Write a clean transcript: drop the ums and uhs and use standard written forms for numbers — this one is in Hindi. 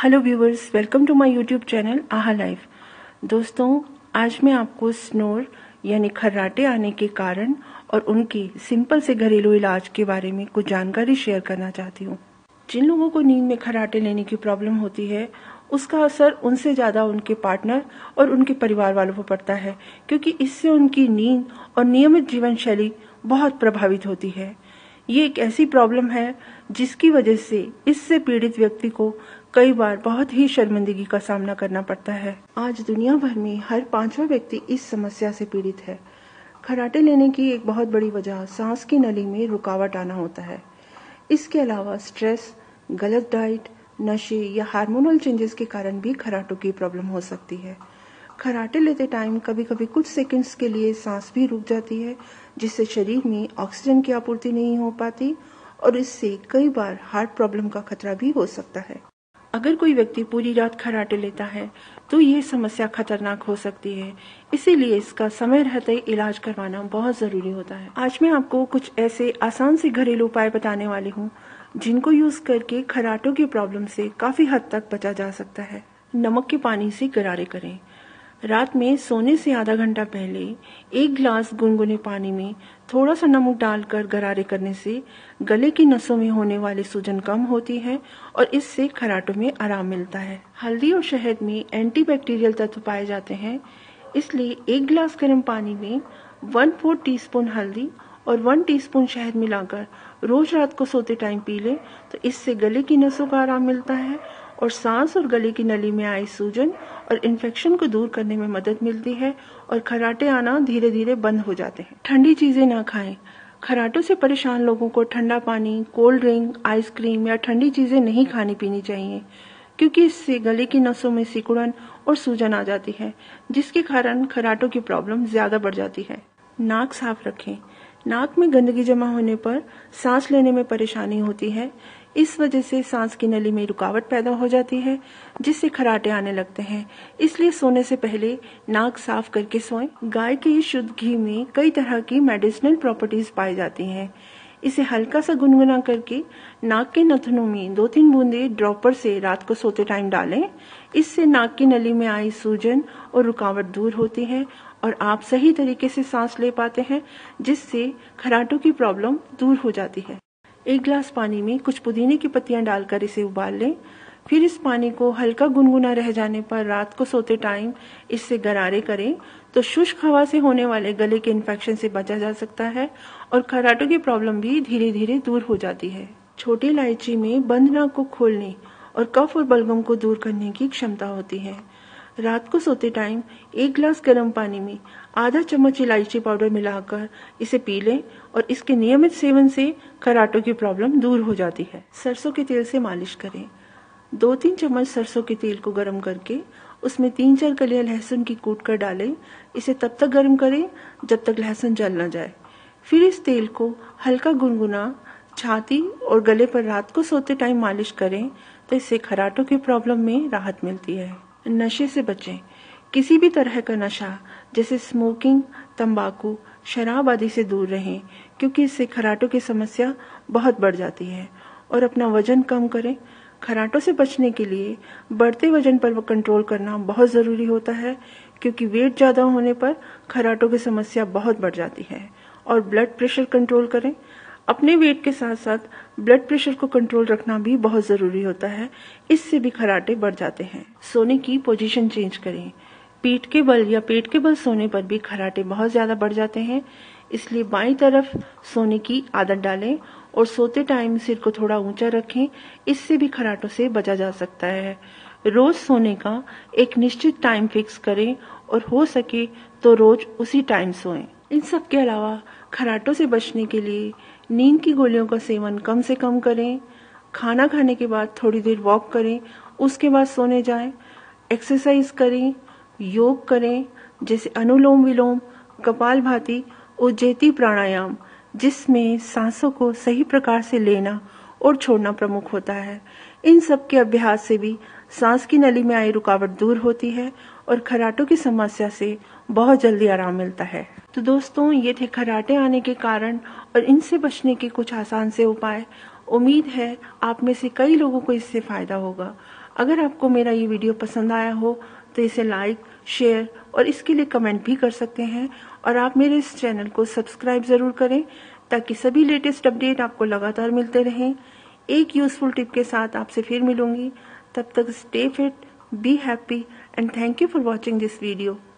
Hello viewers, welcome to my YouTube channel aha life. दोस्तों, आज मैं आपको स्नोर यानी खर्राटे आने के कारण और उनके सिंपल से घरेलू इलाज के बारे में कुछ जानकारी शेयर करना चाहती हूँ। जिन लोगों को नींद में खर्राटे लेने की प्रॉब्लम होती है, उसका असर उनसे ज़्यादा उनके पार्टनर और उनके परिवार वालों पर पड़ता है, क्योंकि इससे उनकी नींद और नियमित जीवन शैली बहुत प्रभावित होती है। ये एक ऐसी प्रॉब्लम है जिसकी वजह से इससे पीड़ित व्यक्ति को कई बार बहुत ही शर्मिंदगी का सामना करना पड़ता है। आज दुनिया भर में हर 5वां व्यक्ति इस समस्या से पीड़ित है। खर्राटे लेने की एक बहुत बड़ी वजह सांस की नली में रुकावट आना होता है। इसके अलावा स्ट्रेस, गलत डाइट, नशे या हार्मोनल चेंजेस के कारण भी खर्राटों की प्रॉब्लम हो सकती है। खर्राटे लेते टाइम कभी कभी कुछ सेकंड्स के लिए सांस भी रुक जाती है, जिससे शरीर में ऑक्सीजन की आपूर्ति नहीं हो पाती और इससे कई बार हार्ट प्रॉब्लम का खतरा भी हो सकता है। अगर कोई व्यक्ति पूरी रात खर्राटे लेता है तो ये समस्या खतरनाक हो सकती है, इसीलिए इसका समय रहते इलाज करवाना बहुत जरूरी होता है। आज मैं आपको कुछ ऐसे आसान से घरेलू उपाय बताने वाली हूँ जिनको यूज करके खर्राटों की प्रॉब्लम से काफी हद तक बचा जा सकता है। नमक के पानी से गरारे करें। रात में सोने से आधा घंटा पहले 1 गिलास गुनगुने पानी में थोड़ा सा नमक डालकर गरारे करने से गले की नसों में होने वाली सूजन कम होती है और इससे खर्राटों में आराम मिलता है। हल्दी और शहद में एंटीबैक्टीरियल तत्व पाए जाते हैं, इसलिए 1 गिलास गर्म पानी में 1/4 टीस्पून हल्दी और 1 टीस्पून शहद मिलाकर रोज रात को सोते टाइम पी लें तो इससे गले की नसों का आराम मिलता है और सांस और गले की नली में आई सूजन और इन्फेक्शन को दूर करने में मदद मिलती है और खर्राटे आना धीरे धीरे बंद हो जाते हैं। ठंडी चीजें ना खाएं। खर्राटों से परेशान लोगों को ठंडा पानी, कोल्ड ड्रिंक, आइसक्रीम या ठंडी चीजें नहीं खानी पीनी चाहिए, क्योंकि इससे गले की नसों में सिकुड़न और सूजन आ जाती है, जिसके कारण खर्राटों की प्रॉब्लम ज्यादा बढ़ जाती है। नाक साफ रखें। नाक में गंदगी जमा होने पर सांस लेने में परेशानी होती है। इस वजह से सांस की नली में रुकावट पैदा हो जाती है, जिससे खर्राटे आने लगते हैं। इसलिए सोने से पहले नाक साफ करके सोएं। गाय के शुद्ध घी में कई तरह की मेडिसिनल प्रॉपर्टीज पाई जाती हैं। इसे हल्का सा गुनगुना करके नाक के नथनों में 2-3 बूंदे ड्रॉपर से रात को सोते टाइम डालें। इससे नाक की नली में आई सूजन और रुकावट दूर होती है और आप सही तरीके से सांस ले पाते हैं, जिससे खर्राटों की प्रॉब्लम दूर हो जाती है। 1 गिलास पानी में कुछ पुदीने की पत्तियां डालकर इसे उबाल लें। फिर इस पानी को हल्का गुनगुना रह जाने पर रात को सोते टाइम इससे गरारे करें तो शुष्क हवा से होने वाले गले के इन्फेक्शन से बचा जा सकता है और खर्राटों की प्रॉब्लम भी धीरे धीरे दूर हो जाती है। छोटी इलायची में बंद नाक को खोलने और कफ और बलगम को दूर करने की क्षमता होती है। रात को सोते टाइम 1 गिलास गर्म पानी में आधा चम्मच इलायची पाउडर मिलाकर इसे पी लें और इसके नियमित सेवन से खर्राटों की प्रॉब्लम दूर हो जाती है। सरसों के तेल से मालिश करें। 2-3 चम्मच सरसों के तेल को गर्म करके उसमें 3-4 कलियां लहसुन की कूट कर डालें। इसे तब तक गर्म करें जब तक लहसुन जल न जाए। फिर इस तेल को हल्का गुनगुना छाती और गले पर रात को सोते टाइम मालिश करें तो इससे खर्राटों की प्रॉब्लम में राहत मिलती है। नशे से बचें। किसी भी तरह का नशा जैसे स्मोकिंग, तंबाकू, शराब आदि से दूर रहें, क्योंकि इससे खर्राटों की समस्या बहुत बढ़ जाती है। और अपना वजन कम करें। खर्राटों से बचने के लिए बढ़ते वजन पर कंट्रोल करना बहुत जरूरी होता है, क्योंकि वेट ज्यादा होने पर खर्राटों की समस्या बहुत बढ़ जाती है। और ब्लड प्रेशर कंट्रोल करें। अपने वेट के साथ साथ ब्लड प्रेशर को कंट्रोल रखना भी बहुत जरूरी होता है, इससे भी खर्राटे बढ़ जाते हैं। सोने की पोजीशन चेंज करें। पीठ के बल या पेट के बल सोने पर भी खर्राटे बहुत ज्यादा बढ़ जाते हैं, इसलिए बाईं तरफ सोने की आदत डालें और सोते टाइम सिर को थोड़ा ऊंचा रखें। इससे भी खर्राटों से बचा जा सकता है। रोज सोने का एक निश्चित टाइम फिक्स करें और हो सके तो रोज उसी टाइम सोएं। इन सब के अलावा खर्राटों से बचने के लिए नींद की गोलियों का सेवन कम से कम करें। खाना खाने के बाद थोड़ी देर वॉक करें, उसके बाद सोने जाएं। एक्सरसाइज करें, योग करें, जैसे अनुलोम विलोम, कपालभाति, उज्जैती प्राणायाम, जिसमें सांसों को सही प्रकार से लेना और छोड़ना प्रमुख होता है। इन सब के अभ्यास से भी सांस की नली में आई रुकावट दूर होती है और खर्राटों की समस्या से बहुत जल्दी आराम मिलता है। तो दोस्तों, ये थे खर्राटे आने के कारण और इनसे बचने के कुछ आसान से उपाय। उम्मीद है आप में से कई लोगों को इससे फायदा होगा। अगर आपको मेरा ये वीडियो पसंद आया हो तो इसे लाइक, शेयर और इसके लिए कमेंट भी कर सकते हैं। और आप मेरे इस चैनल को सब्सक्राइब ज़रूर करें ताकि सभी लेटेस्ट अपडेट आपको लगातार मिलते रहें। एक यूज़फुल टिप के साथ आपसे फिर मिलूंगी। तब तक stay fit, be happy and thank you for watching this video.